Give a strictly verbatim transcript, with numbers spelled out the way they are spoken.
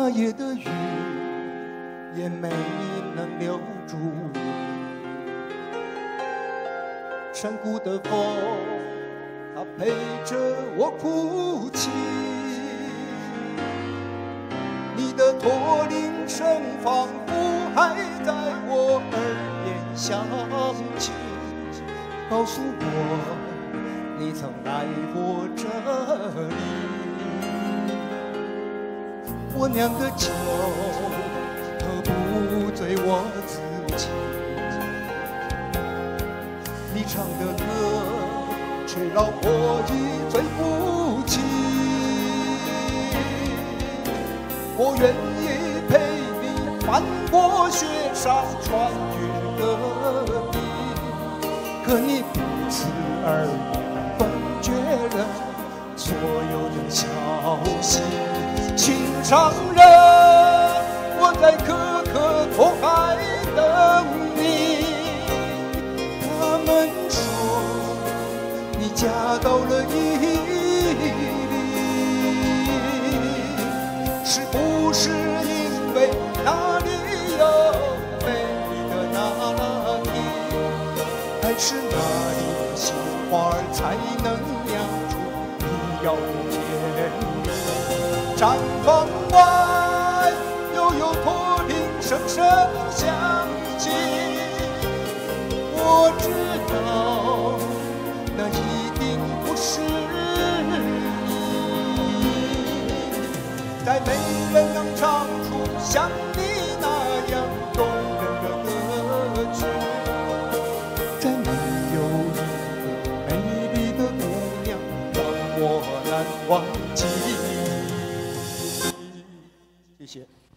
那夜的雨也没能留住你，山谷的风，它陪着我哭泣。你的驼铃声仿佛还在我耳边响起，告诉我你曾来过这里。我酿的酒喝不醉我自己，你唱的歌却让我一醉不起。我愿意陪你翻过雪山，穿越戈壁，可你不辞而别，断绝了所有的消息。心上人，我在可可托海等你。他们说你嫁到了伊犁，是不是因为那里有美丽的那里，还是那里的杏花才能酿出你要的甜蜜？毡房外又有驼铃声声响起，我知道那一定不是你，再没人能唱出像你那样动人的歌曲，再没有一个美丽的姑娘让我难忘记。谢谢。